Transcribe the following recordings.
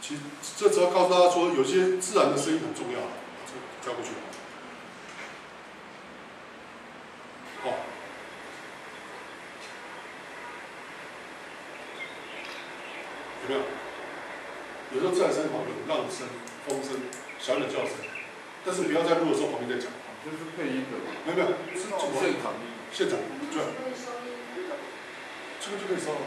其实这只要告诉大家说，有些自然的声音很重要，这个跳过去。哦，有没有？有时候自然声好用，浪声、风声、小鸟叫声，但是不要在录的时候旁边在讲。 就是配音的。 没有，是现场。 现场对。这个就可以收了。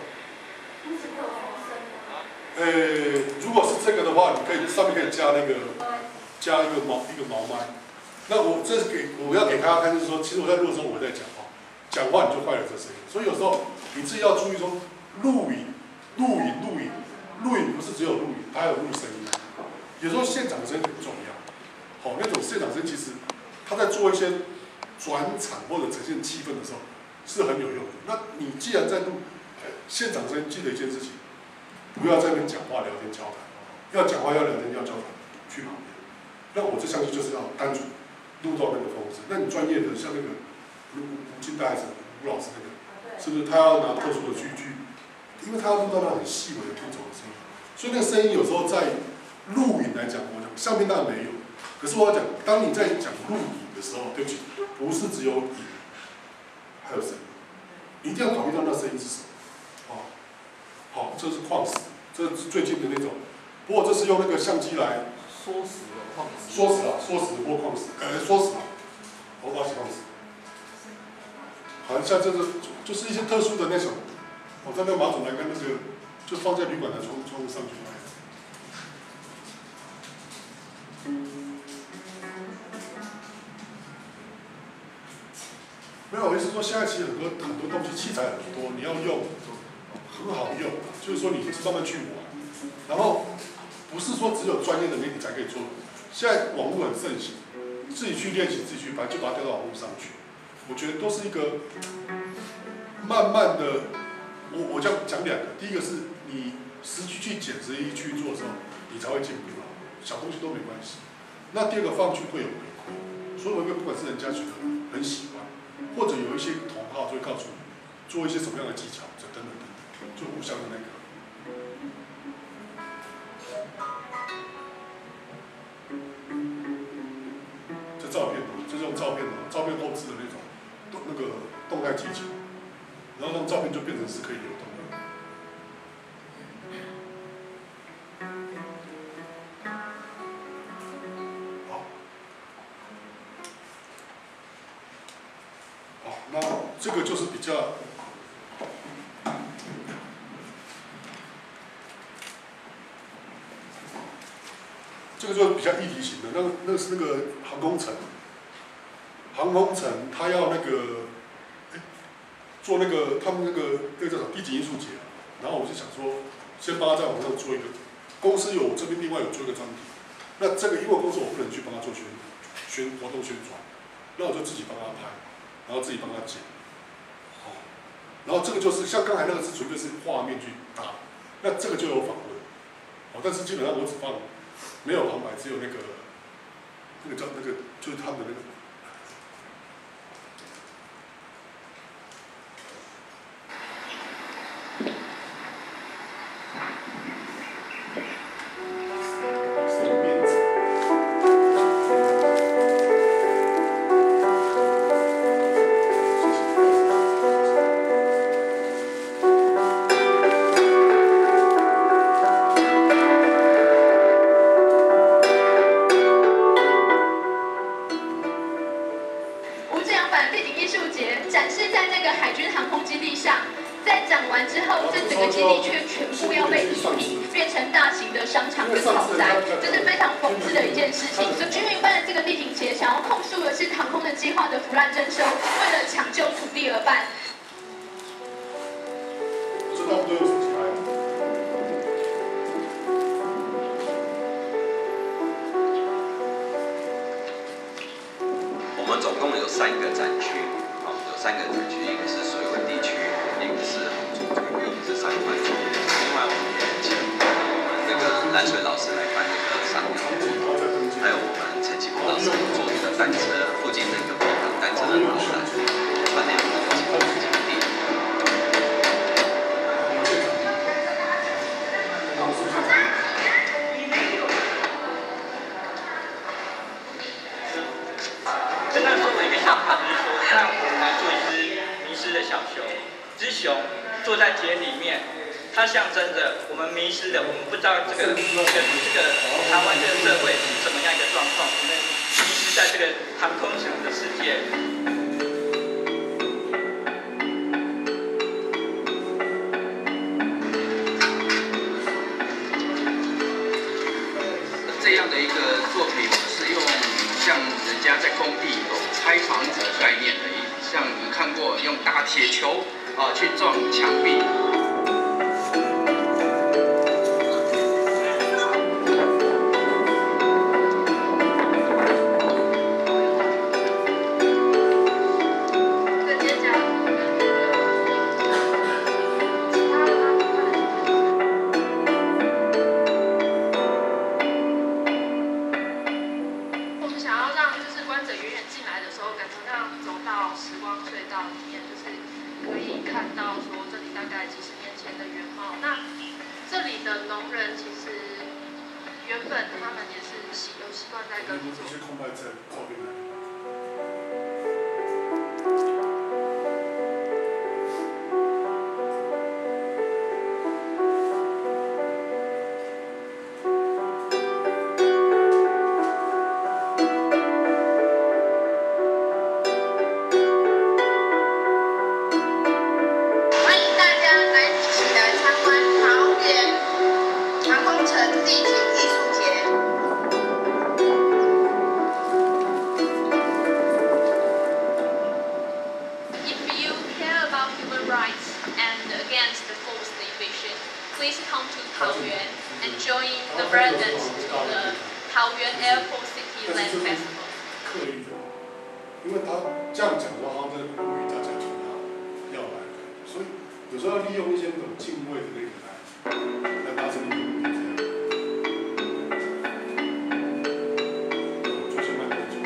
如果是这个的话，你可以上面可以加一个毛麦。那我要给大家看，就是说，其实我在录的时候我在讲话，讲话你就坏了这声音。所以有时候你自己要注意说，录影不是只有录影，它还有录声音。有时候现场声很重要。好，那种现场声其实他在做一些转场或者呈现气氛的时候是很有用的。那你既然在录现场声，记得一件事情。不要在那边讲话、聊天、交谈，要讲话、要聊天、要交谈，去旁边。那我这相机就是要单纯录到那个风声。那你专业的像那个吴金大还是吴老师那个，是不是他要拿特殊的去，因为他要录到那很细微的听走的声音，所以那个声音有时候在录影来讲，我讲相片当然没有，可是我要讲，当你在讲录影的时候，对不起，不是只有影，还有声音，一定要考虑到那声音是什么。好，这是矿石，这是最近的那种。不过这是用那个相机来缩时的矿石。 缩时或矿石，缩时，我把矿石。好像这个就是一些特殊的那种，我在那马桶栏杆那个，就放在旅馆的窗户上去卖。没有，我意思说现在其实很多东西器材很多，你要用。很好用，就是说你是慢慢去玩，然后不是说只有专业的媒体才可以做。现在网络很盛行，自己去练习，自己去把它丢到网络上去。我觉得都是一个慢慢的，我讲两个，第一个是你实际去剪实际去做的时候，你才会进步啊，小东西都没关系。那第二个放去会有回馈，所以我觉得不管是人家觉得很喜欢，或者有一些同好就会告诉你做一些什么样的技巧，等等。就互相的那个，这照片这是用照片后置的那种动态技巧，然后让照片就变成是可以流动的。好，那这个就是比较。这个就比较议题型的，那个是那个航空城，它要那个，做那个他们那个叫什么低级艺术节，然后我就想说，先帮他在网上做一个，公司有这边另外有做一个专题，那这个因为公司我不能去帮他做活动宣传，那我就自己帮他拍，然后自己帮他剪，然后这个就是像刚才那个是纯粹是画面去搭，那这个就有访问，但是基本上我只放。没有旁白，只有那个叫那个，就是他们的那个。 小熊，只熊坐在田里面，它象征着我们迷失了，我们不知道这个台湾这个社会是怎么样一个状况，我们迷失在这个航空城的世界。 这样的一个作品是用像人家在工地拆房子的概念的，像我们看过用大铁球去撞墙壁。 Please come to Taoyuan and join the residents to the Taoyuan Airport City Land Festival. 刻意的，因为他这样讲的话，他在呼吁大家要来，所以有时候要利用一些那种敬畏的那个来达成你的目的。做些慢动作，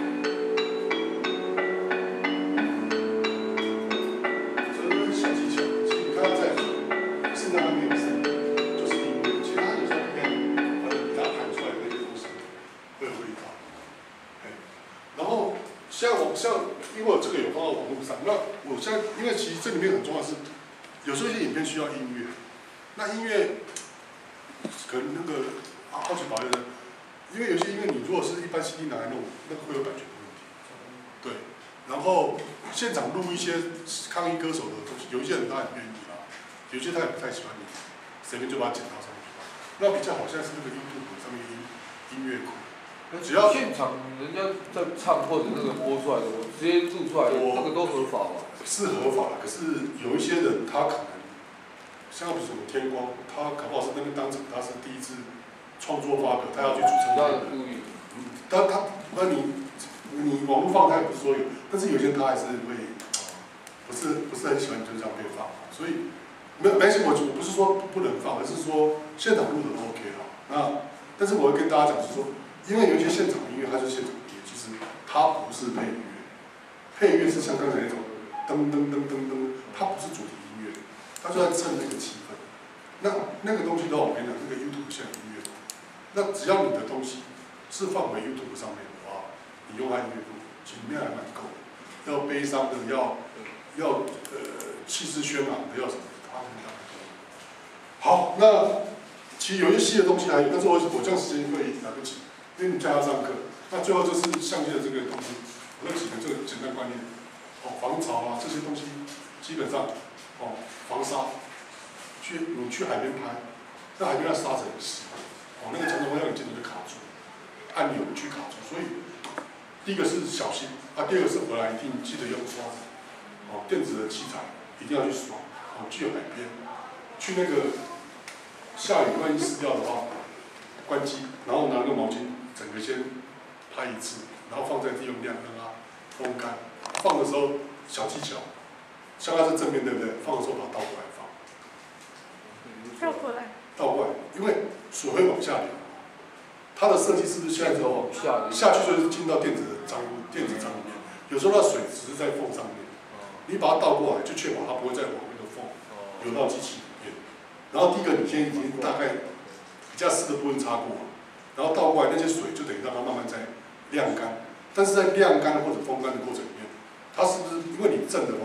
所以这是小技巧。其实你看他在现在还没有声音，就是音乐。其实他有时候里面比他弹出来的那些东西会有味道。然后像因为我这个有放到网络上，那我现在因为其实这里面很重要的是，有时候一些影片需要音乐，那音乐可能那个好奇保佑的，因为有些音乐你如果是一般 CD 拿来弄，那个会有版权的问题。对，然后现场录一些抗议歌手的东西，有一些人他很愿意啦，有些他也不太喜欢你，随便就把它剪到上去。那比较好像是那个 YouTube 上面音乐库。只要现场人家在唱或者那个播出来的，我直接录出来，那个都合法嘛？ 是合法的，可是有一些人他可能，像比如什么天光，他搞不好是那边当场他是第一次创作发表，他要去主唱的。 故意。 那你网络放他也不是说有，但是有些人他还是会，不是很喜欢就这样被放，所以没关系，我不是说不能放，而是说现场录的都 OK 了。那但是我会跟大家讲是说。因为有一些现场音乐，它就是现场音乐，其实它不是配乐，配乐是像刚才那种噔噔噔噔噔，它不是主题音乐，它就在衬那个气氛。那个东西的话，我跟你讲，那个 YouTube 现场音乐，那只要你的东西是放回 YouTube 上面的话，你用它音乐录，其实面还蛮够的。要悲伤的，要气势轩昂的，要什么，它很大。好，那其实有一些细的东西还有，但是我这样时间会来不及。因为你叫他上课，那最后就是相机的这个东西，我有几个这个简单观念，防潮啊这些东西，基本上，防沙，你去海边拍，那海边那沙子很湿，那个常常会让你镜头就卡住，按扭曲卡住，所以第一个是小心第二个是回来一定记得用刷子，电子的器材一定要去刷，去海边，去那个下雨万一湿掉的话，关机，然后拿个毛巾。整个先拍一次，然后放在地用晾让它风干。放的时候小技巧，像它是正面对不对？放的时候把它倒过来放。 倒过来。 倒过来，因为水会往下流。它的设计是不是现在之后下去就是进到电子章里面？有时候那水只是在缝上面，你把它倒过来，就确保它不会再往那个缝流到机器里面。然后第一个，你先已经大概比较湿的部分擦过。然后倒过来那些水就等于让它慢慢在晾干，但是在晾干或者风干的过程里面，它是不是因为你正的话，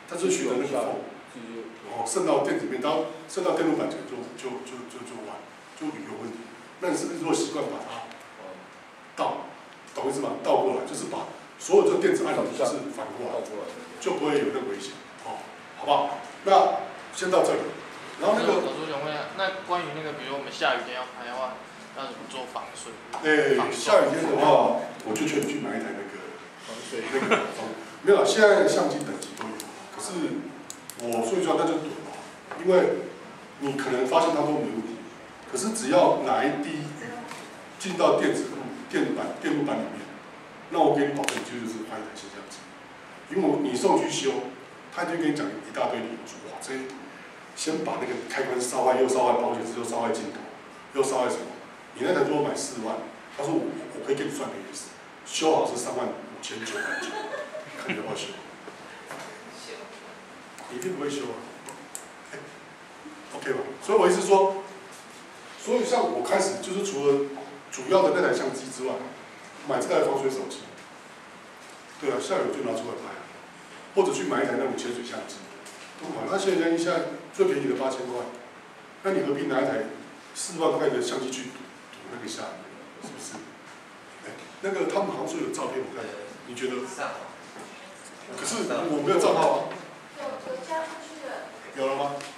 它就取得那个缝，渗到电子面，然后渗到电路板就完，就有问题。那你是不是如果习惯把它懂意思吗？倒过来，就是把所有的电子按钮就是反过来，就不会有那个危险，哦，好不好？那先到这里，然后那个。 老师想问一下，那关于那个，比如我们下雨天要拍的话，要怎么做防水？ 下雨天的话，我就劝你去买一台那个防水没有，现在相机等级都有，可是我说句话，那就赌嘛，因为你可能发现它都没问题，可是只要哪一滴雨进到电路板里面，那我给你保证，就是坏一台摄像机，因为你送去修，他就跟你讲一大堆理由，说哇，这先把那个开关烧坏，又烧坏保险丝，又烧坏镜头，又烧坏什么？你那台如果买4万，他说我可以给你算个意思，修好是35990，看你要不要修？一定不会修啊。OK 吧？所以我意思说，所以像我开始就是除了主要的那台相机之外，买这台防水手机，对啊，下雨就拿出来拍，或者去买一台那种潜水相机，都买。那现在最便宜的8000块，那你何必拿一台4万块的相机去赌那个下雨，是不是？那个他们好像说有照片，我看，你觉得？可是我没有照到啊。 有加出去的。 有了吗？